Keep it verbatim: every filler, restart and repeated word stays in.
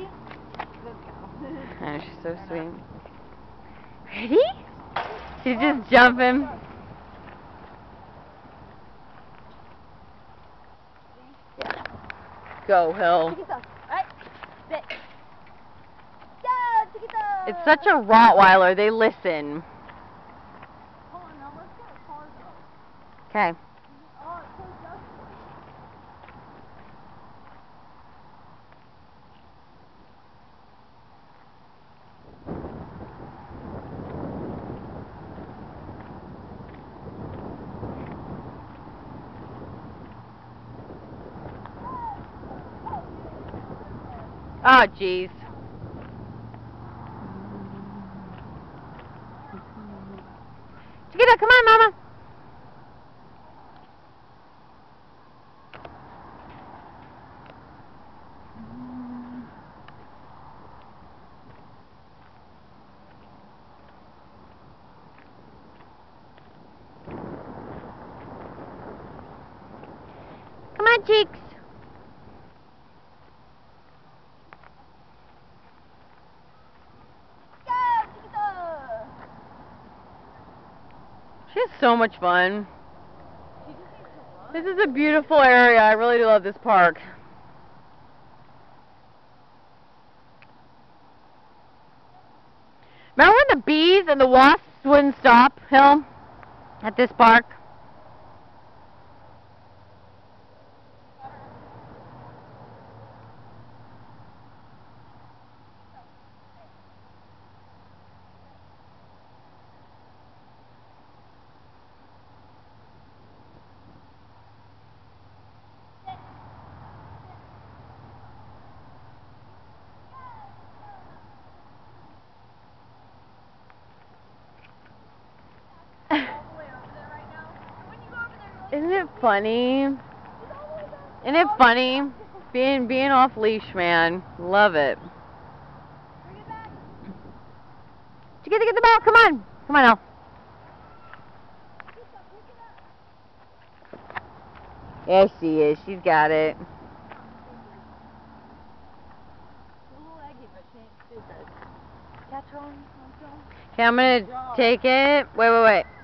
Oh, she's so sweet. Ready? She's just jumping. Yeah. Go, Hill. It's such a Rottweiler. They listen. Okay. Oh, jeez. Chiquita, come on, Mama. Come on, cheeks. She has so much fun. This is a beautiful area. I really do love this park. Remember when the bees and the wasps wouldn't stop, Hill, at this park? Isn't it funny? Isn't it funny? Being being off leash, man. Love it. Did you get to get the ball? Come on. Come on now. Yeah, she is. She's got it. Okay, I'm gonna take it. Wait, wait, wait.